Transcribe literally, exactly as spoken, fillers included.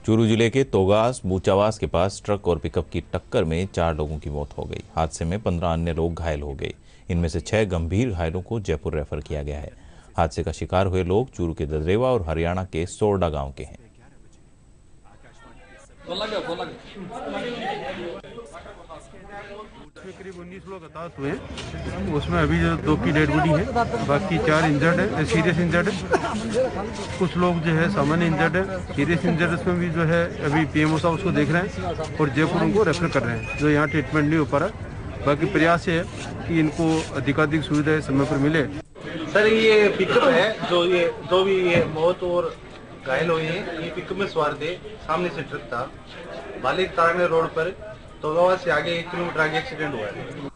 चूरू जिले के तोगास बूचावास के पास ट्रक और पिकअप की टक्कर में चार लोगों की मौत हो गई। हादसे में पंद्रह अन्य लोग घायल हो गए। इनमें से छह गंभीर घायलों को जयपुर रेफर किया गया है। हादसे का शिकार हुए लोग चूरू के ददरेवा और हरियाणा के सोरडा गांव के हैं। उसमें करीब उन्नीस लोग हताहत हुए हैं। उसमें अभी जो दो की डेड बॉडी है, बाकी चार इंजर्ड है, सीरियस इंजर्ड है। कुछ लोग जो है सामान्य इंजर्ड है। सीरियस इंजर्ड में भी जो है अभी पीएमओ साहब उसको देख रहे हैं और जयपुर उनको रेफर कर रहे हैं, जो यहाँ ट्रीटमेंट नहीं हो पा रहा। बाकी प्रयास है कि इनको अधिकाधिक सुविधाएं समय पर मिले। सर ये पिकअप है, जो ये जो भी ये मौत और घायल हुए हैं, ये पिकअप में सवार थे। सामने से ट्रक था, बालिक तारागढ़ रोड पर तोगावा से आगे एक किलोमीटर आगे एक्सीडेंट हुआ है।